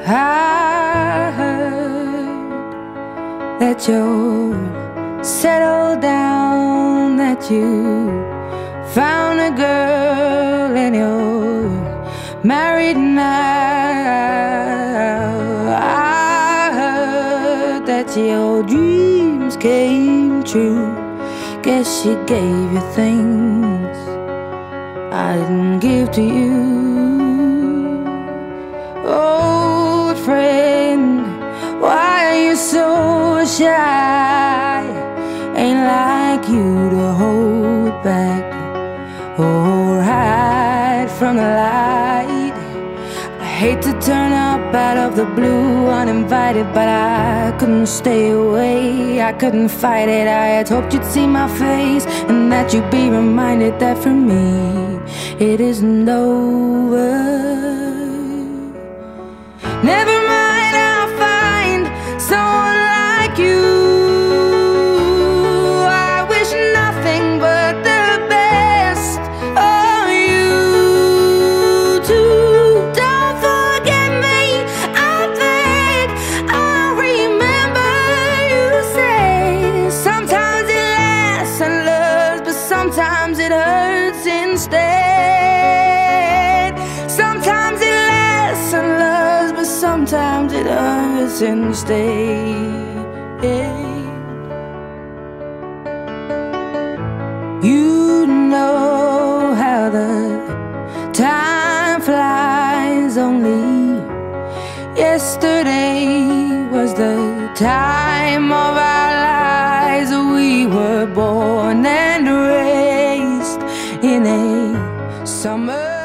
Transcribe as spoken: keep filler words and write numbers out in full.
I heard that you're settled down, that you found a girl and you're married now. I heard that your dreams came true. Guess she gave you things I didn't give to you. Old friend, why are you so shy? Ain't like you to hold back or hide from the light. I hate to turn up out of the blue uninvited, but I couldn't stay away, I couldn't fight it. I had hoped you'd see my face and that you'd be reminded that for me it isn't over. Never mind, I'll find someone like you. I wish nothing but the best of you too. Don't forget me, I beg. I remember you say sometimes it lasts and loves, but sometimes it hurts instead. Sometimes it lasts and loves, but sometimes it hurts instead. You know how the time flies. Only yesterday was the time of our lives. We were born and raised in a summer